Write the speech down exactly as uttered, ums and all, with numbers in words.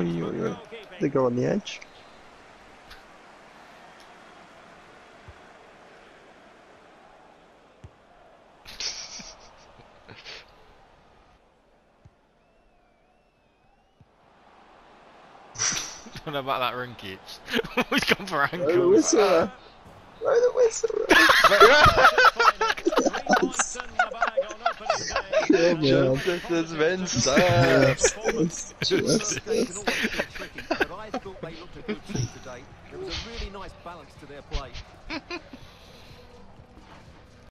you, you, they go on the edge. I don't know about that Runkic. We've gone for Blow the ankles. whistle. Blow the whistle. Justice has been served. Yes. Justice. They can always be tricky, but I thought they looked a good team today. There was a really nice balance to their play.